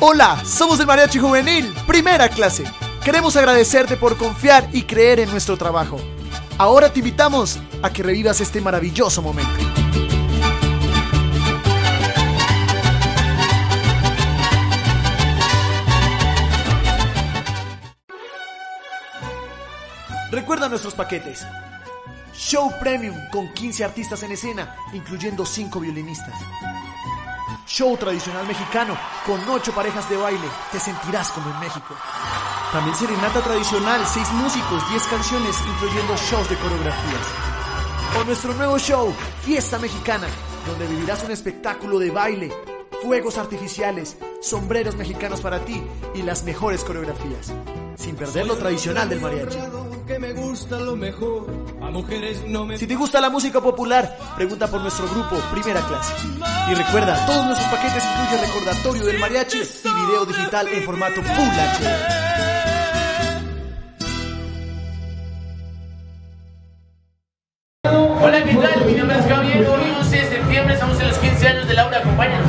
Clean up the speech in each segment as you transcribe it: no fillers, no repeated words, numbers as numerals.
Hola, somos el Mariachi Juvenil, primera clase. Queremos agradecerte por confiar y creer en nuestro trabajo. Ahora te invitamos a que revivas este maravilloso momento. Recuerda nuestros paquetes. Show Premium con 15 artistas en escena, incluyendo 5 violinistas. Show tradicional mexicano con 8 parejas de baile, te sentirás como en México. También serenata tradicional, 6 músicos, 10 canciones, incluyendo shows de coreografías. O nuestro nuevo show, Fiesta Mexicana, donde vivirás un espectáculo de baile, fuegos artificiales, sombreros mexicanos para ti y las mejores coreografías, sin perder lo tradicional del mariachi. Si te gusta la música popular, pregunta por nuestro grupo Primera Clase. Y recuerda, todos nuestros paquetes incluyen recordatorio del mariachi y video digital en formato Full HD. Hola, ¿qué tal? Mi nombre es Javier. Hoy 11 de septiembre estamos en los 15 años de Laura. Acompáñanos.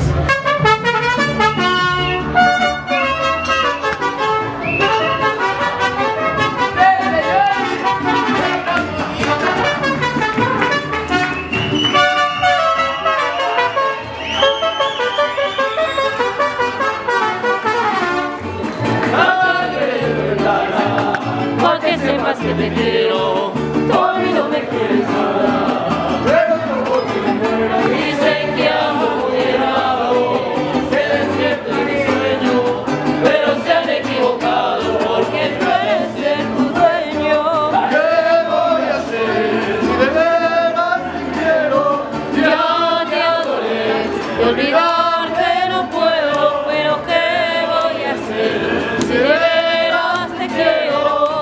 Porque sepas que te quiero, tú a mí no me quieres nada, pero no porque me muera. Dicen que amo moderado, se despierta en mi sueño, pero se han equivocado porque tú eres ser tu dueño. ¿Qué voy a hacer si de veras te quiero? Ya te adoré, de olvidarte no puedo, pero ¿qué voy a hacer si de veras te quiero?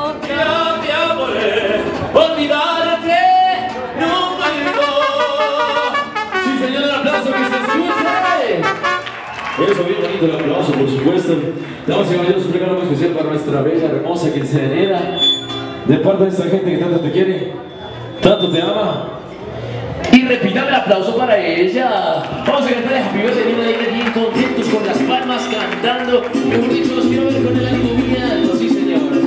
Olvidarte no puedo. Sí, señor, el aplauso que se escuche. Eso, bien bonito el aplauso, por supuesto. Damas y caballeros, un regalo muy especial para nuestra bella, hermosa quinceañera, de parte de esta gente que tanto te quiere, tanto te ama. Y repítame el aplauso para ella. Vamos a cantar Happy Birthday, bien contentos con las palmas cantando. Mejor dicho, los quiero ver con el ánimo bien alto, sí señor.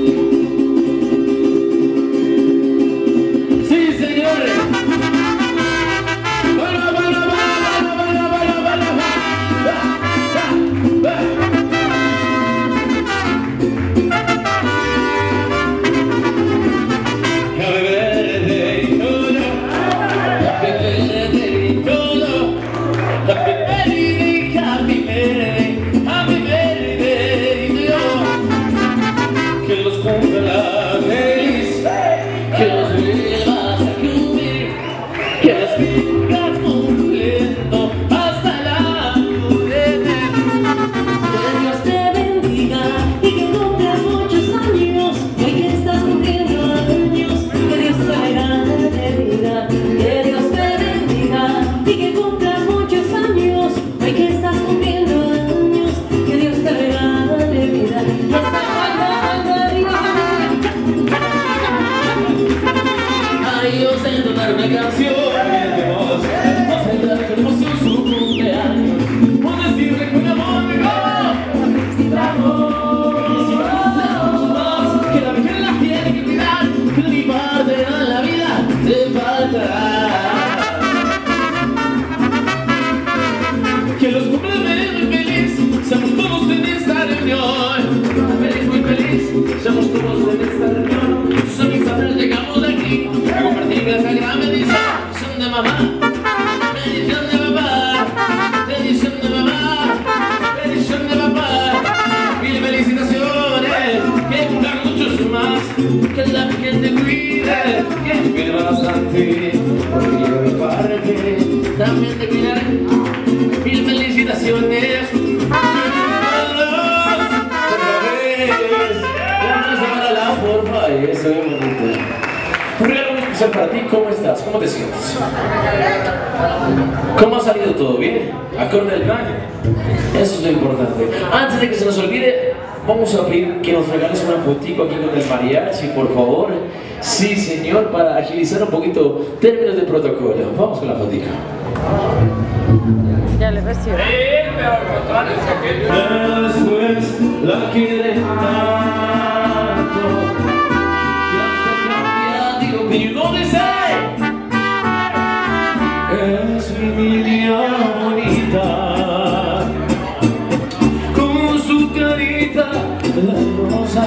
Somos todos en esta reunión. Son mis padres, llegamos de aquí a compartir esa gran bendición de mamá, bendición de papá, bendición de mamá, bendición de papá. Mil felicitaciones, que cumplan muchos más, que la Virgen te cuide, que te cuide bastante, porque yo de mi parte también te cuidaré. Mil felicitaciones. Eso es bonito. Un regalo muy especial para ti. ¿Cómo estás? ¿Cómo te sientes? ¿Cómo ha salido todo? ¿Bien? ¿Acorde al plan? Eso es lo importante. Antes de que se nos olvide, vamos a pedir que nos regales una fotico aquí con el mariachi, por favor. Sí, señor, para agilizar un poquito términos de protocolo. Vamos con la fotica. Ya le recibo. Después la quiere tanto que hasta cambia de opinión. ¿Dónde está? Es mi niña bonita, con su carita rosa.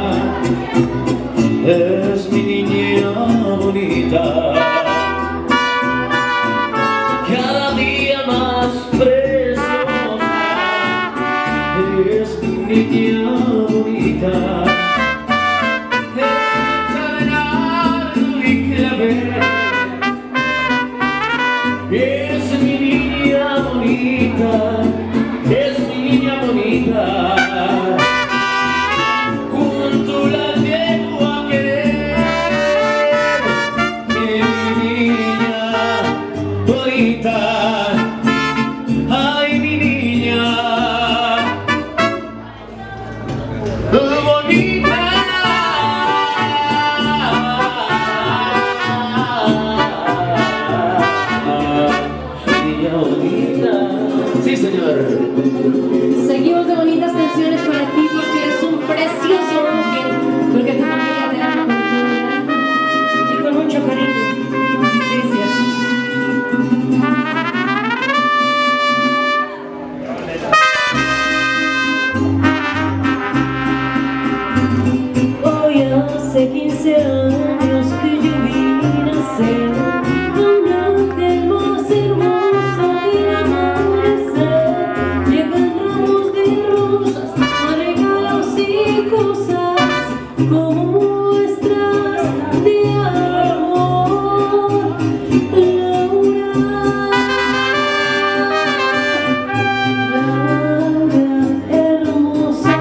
Es mi niña bonita, cada día más preciosa. Es mi niña bonita, es mi niña bonita, es mi niña bonita. Junto la llevo a querer, mi niña bonita. Ay, mi niña bonita. Sí, señor. Seguimos de bonitas canciones para ti porque eres un precioso ángel, porque tu familia te ama con todo y con mucho cariño. Gracias. Hoy hace 15 años que yo vi nacer un ángel más hermoso que el amanecer. Llegan ramos de rosas, regalos y cosas como muestras de amor. Laura, hermosa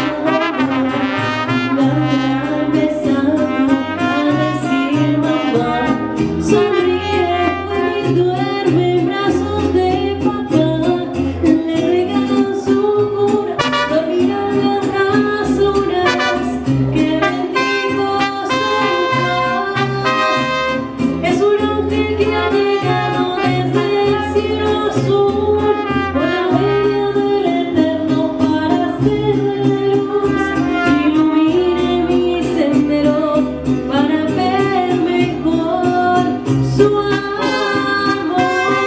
Laura, besando a decir mamá. Sonríe y duerme en brazos de papá. Le regalan su cura, la mirada las lunas que bendigo su paz. Es un ángel que ha llegado desde el cielo azul, con la huella del eterno para hacerme luz. Ilumine mi sendero para ver mejor su amor.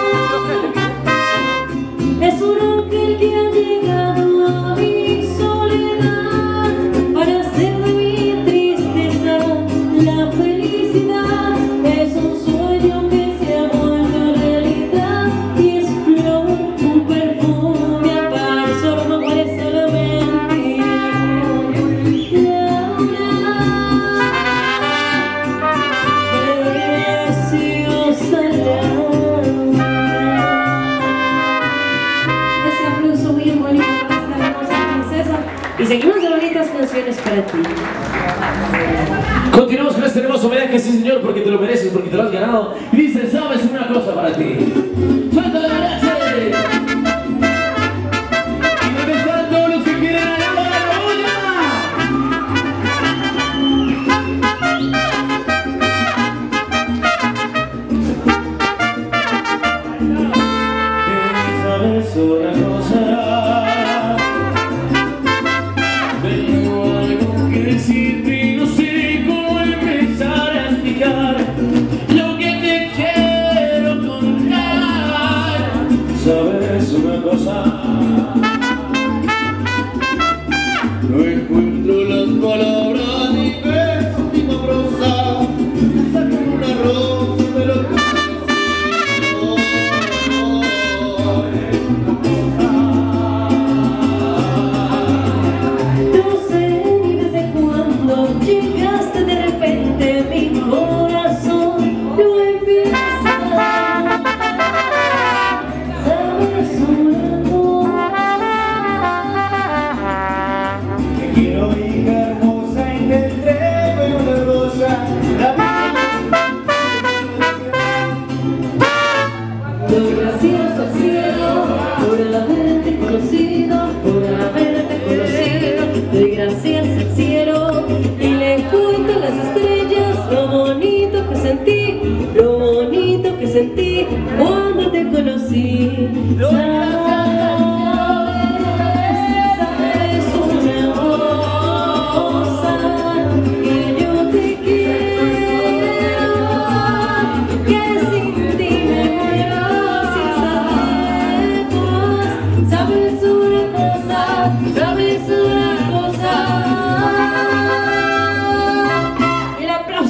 Es un ángel que ha llegado a mi soledad para hacer de mi tristeza la felicidad. Es un sueño que se ha vuelto realidad y es flor, un perfume aparte, solo no parece solamente preciosa Laura. Ese aplauso bien bonito para esta hermosa princesa. Y seguimos de bonitas canciones para ti. Continuamos con este hermoso homenaje, sí, señor, porque te lo mereces, porque te lo has ganado. Y dice, ¿sabes una cosa para ti? ¡Suelta la derecha! ¿Y dónde están todos los que quieren a la ¿sabes una cosa? Tengo algo que decirte y no sé cómo empezar a explicar lo que te quiero contar.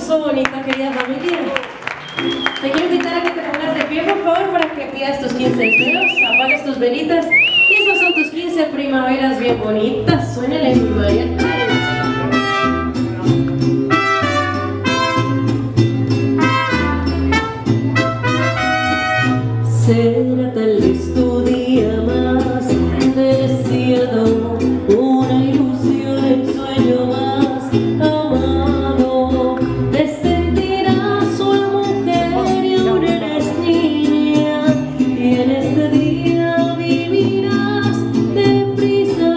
aplauso bonito, querida familia. Te quiero invitar a que te pongas de pie, por favor, para que pidas tus 15 deseos, apagues tus velitas. Y esas son tus 15 primaveras bien bonitas. Suénale, mi María. Será tal vez tu día más deseado, una ilusión, el sueño más amado. Te sentirás una mujer y aún eres niña, y en este día vivirás deprisa.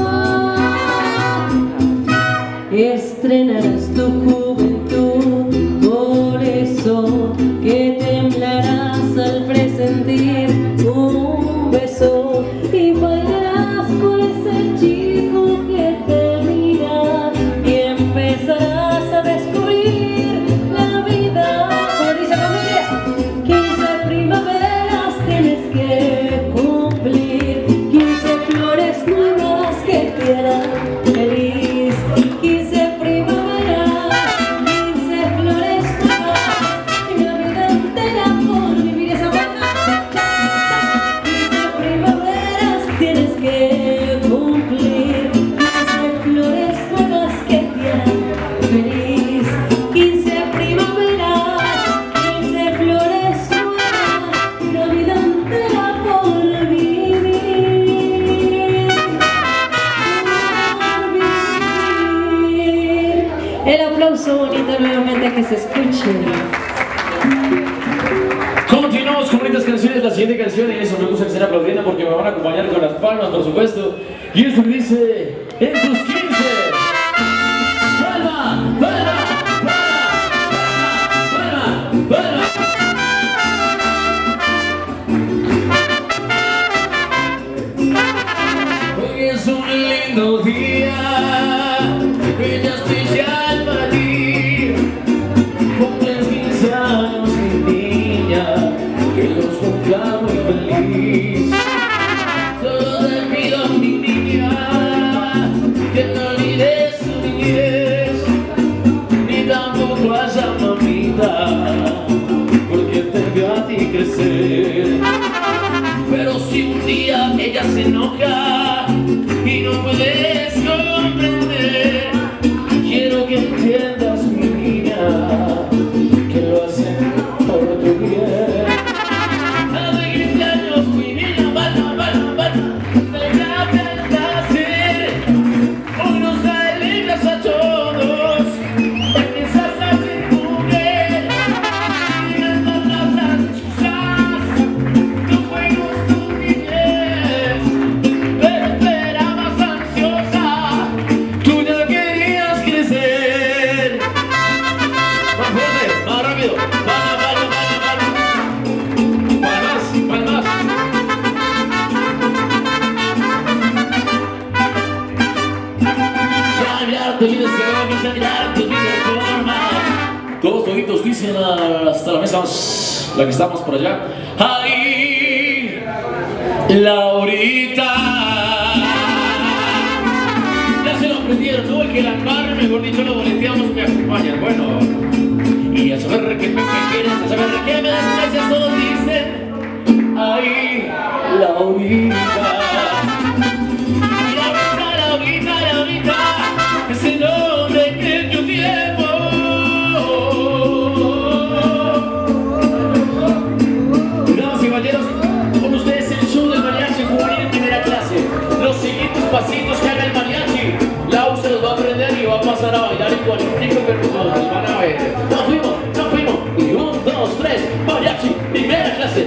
Estrenarás tu juventud, por eso que temblarás al presentir un beso y bailarás con ese chico que te mira y empezarás a descubrir la vida. Como dice familia, 15 primaveras tienes que cumplir, 15 flores nuevas que te harán feliz, 15 primaveras, 15 flores nuevas y una vida entera por vivir esa buena. 15 primaveras tienes que cumplir, 15 flores nuevas que te harán feliz, 15 primaveras, 15 flores nuevas, una vida entera por vivir. El aplauso bonito nuevamente que se escuche. Continuamos con bonitas canciones. La siguiente canción, y eso me gusta que estén aplaudiendo porque me van a acompañar con las palmas, por supuesto. Y esto dice: en tus 15. ¡Palma! ¡Palma! ¡Palma! ¡Palma! ¡Palma! Hoy es un lindo día, bella especial para ti. Cumples 15 años, mi niña, que los cumpla muy feliz. Solo te pido, mi niña, que no olvides tu niñez, ni tampoco a esa mamita, porque te vio a ti crecer. Pero si un día ella se enoja y no puedes comprender, quiero que entiendas, mi niña, que lo hacen por tu bien. Hace 15 años, mi niña, te levantaste. Hoy nos alegras a todos, empiezas a ser mujer, y no las excusas, tus juegos, tu niñez. Pero esperabas ansiosa, tú ya querías crecer. Más fuerte, más rápido. Palmas. Cambiar tu vida, cambiar tu vida forma. Todos toditos dicen hasta la mesa, la que estamos por allá. ¡Ay, Laurita! Ya se lo aprendieron, ¿no? El que la embarre, mejor dicho, lo boleteamos y me acompañan. Bueno, y a saber que me quieres, a saber que me desprecias, todos dicen: ay, Laurita. Laurita, es el nombre que yo llevo. Damas y caballeros, con ustedes el show del mariachi juvenil en primera clase. Los siguientes pasitos que haga el mariachi, Lau se los va a aprender y va a pasar a bailar igualitico que nosotros van a ver. Nos fuimos. Y 1, 2, 3, mariachi, primera clase.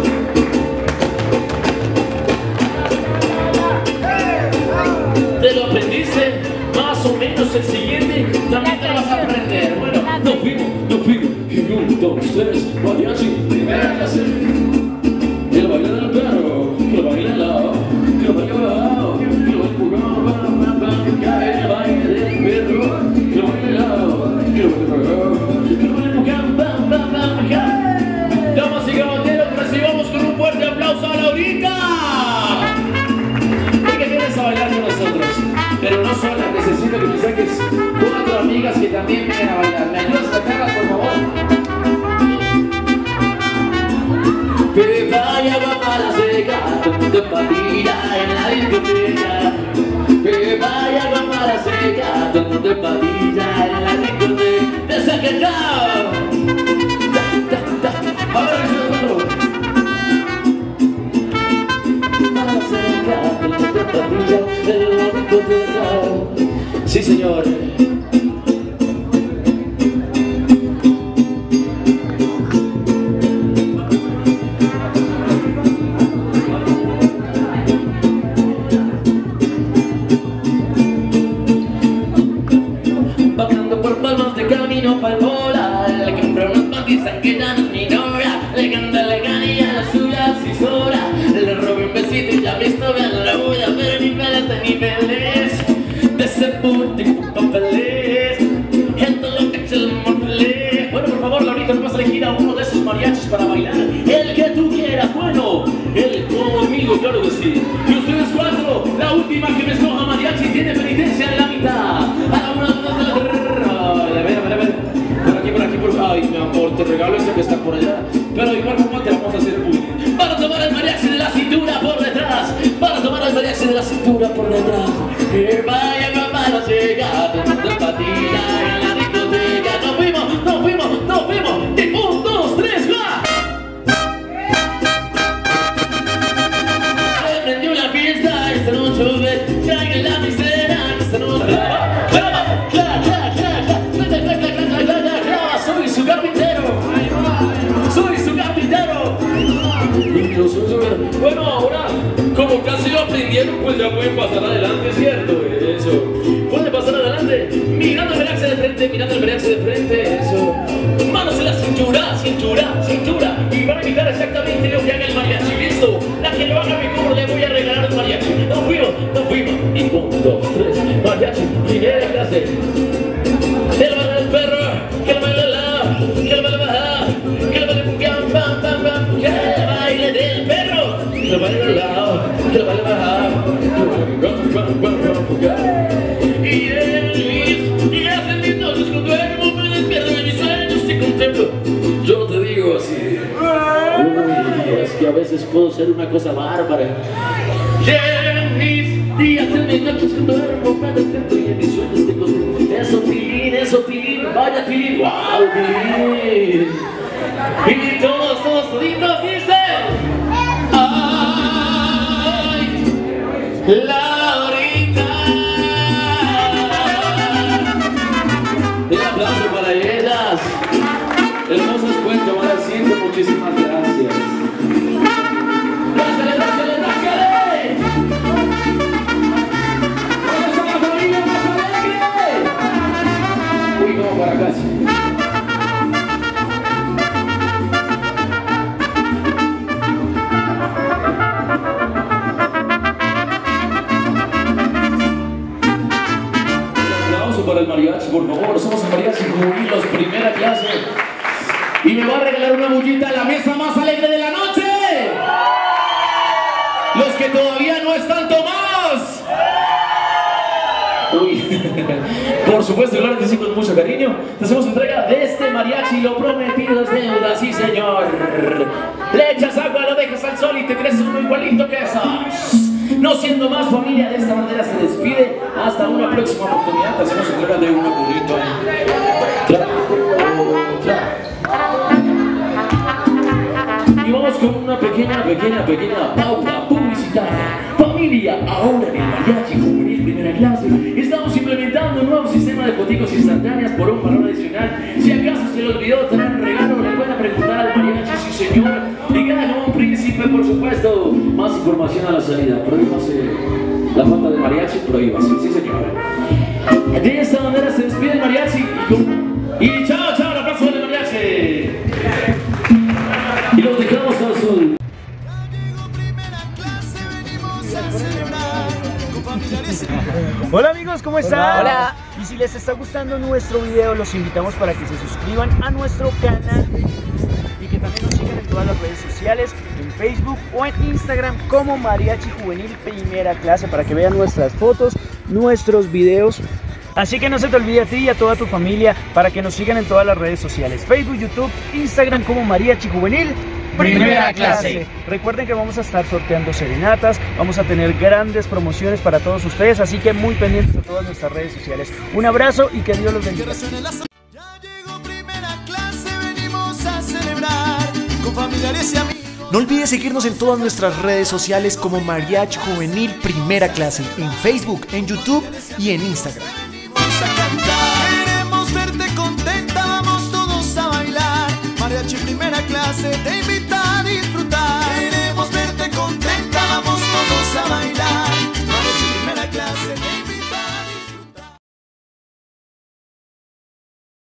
¿Te lo aprendiste? Más o menos el siguiente también te lo vas a aprender. Bueno, nos fuimos. Y 1, 2, 3, mariachi, primera clase. Que lo baila el perro, que lo baila el lado, que lo baila el lado, que lo baila el pulgón, que el baile del perro, que lo baila el lado, que lo baila el pulgón, que lo baila el pulgón, Damas y caballeros, recibamos con un fuerte aplauso a Laurita. Porque vienes a bailar con nosotros, pero no sola, necesito que me saques 4 amigas que también vienen a bailar. ¿Me ayudas a sacar de patilla en la discoteca. Que vaya con para seca, todo el mundo de patilla en la discoteca. De Zacatau. A ver, eso es para seca, todo el mundo de patilla en la discoteca. Sí, señor. Para bailar, el que tú quieras, bueno, el conmigo, claro que sí. Y ustedes cuatro, la última que me escoja mariachi tiene penitencia en la mitad. A la una, dos, a ver. Por aquí, ay, mi amor, te regalo ese que está por allá. Pero igual como te vamos a hacer bullying. Para tomar el mariachi de la cintura por detrás. Para tomar el mariachi de la cintura por detrás. Que vaya papá, no llega, tomando patilla en la discoteca. Nos fuimos. Y 1, 2, 3, ¡va! Prendió una fiesta esta noche, traigan la misera esta noche. Soy su carpintero. Bueno, ahora, como casi lo aprendieron, pues ya pueden pasar adelante, ¿cierto? Eso. Pueden pasar adelante, mirando el mariachi de frente, eso. Manos en la cintura. Y van a imitar exactamente lo que haga el mariachi, ¿listo? La que lo haga mejor le voy a regalar un mariachi. Nos fuimos. Y 1, 2, 3, mariachi, primera clase. Que lo baila el perro, que lo baila el lado, que lo baila bajar, que lo baila pam, que el baile del perro, que lo baila al lado, que lo baila bajar, y hacen mis noches con duermo, me despierto de mis sueños y contemplo. Yo te digo así, uy, es que a veces puedo ser una cosa bárbara. En mis días, en mis noches con duermo, me despierto y en mis sueños te contemplo. Eso, Tilín, vaya Tilín, wow, Tilín. Y todos toditos dicen, ay, Laurita. Un aplauso para ellas. Hermosas pueden tomar asiento, muchísimas gracias. Para casa. Un aplauso para el mariachi, por favor. Somos el mariachi juveniles, primera clase. Y me va a regalar una bullita a la mesa más alegre de la noche. Los que todavía no están tomados. Uy, por supuesto, claro que sí, con mucho cariño. Te hacemos entrega de este mariachi, lo prometido es deuda, sí señor. Le echas agua, lo dejas al sol y te crees uno igualito que sos. No siendo más familia, de esta manera se despide. Hasta una próxima oportunidad. Te hacemos entrega de un burrito. Y vamos con una pequeña pauta publicitaria. Familia, ahora en el mariachi juvenil primera clase estamos implementando un nuevo sistema de foticos instantáneas por un valor adicional. Si acaso se le olvidó tener un regalo, le pueden preguntar al mariachi, sí señor, y queda como un príncipe, por supuesto. Más información a la salida. Prohíbase la falta de mariachi, prohíbase, sí señor. De esta manera se despide el mariachi y chao, un aplauso del mariachi. Y los dejamos al sol. Hola amigos, ¿cómo están? Hola. Y si les está gustando nuestro video, los invitamos para que se suscriban a nuestro canal y que también nos sigan en todas las redes sociales, en Facebook o en Instagram como Mariachi Juvenil Primera Clase, para que vean nuestras fotos, nuestros videos. Así que no se te olvide a ti y a toda tu familia para que nos sigan en todas las redes sociales, Facebook, YouTube, Instagram como Mariachi Juvenil Primera Clase. Recuerden que vamos a estar sorteando serenatas, vamos a tener grandes promociones para todos ustedes, así que muy pendientes de todas nuestras redes sociales. Un abrazo y que Dios los bendiga. Ya llegó Primera Clase, venimos a celebrar con familiares y amigos. No olvides seguirnos en todas nuestras redes sociales como Mariachi Juvenil Primera Clase, en Facebook, en YouTube y en Instagram. Venimos a cantar, queremos verte contenta, vamos todos a bailar. Mariachi Primera Clase te invita.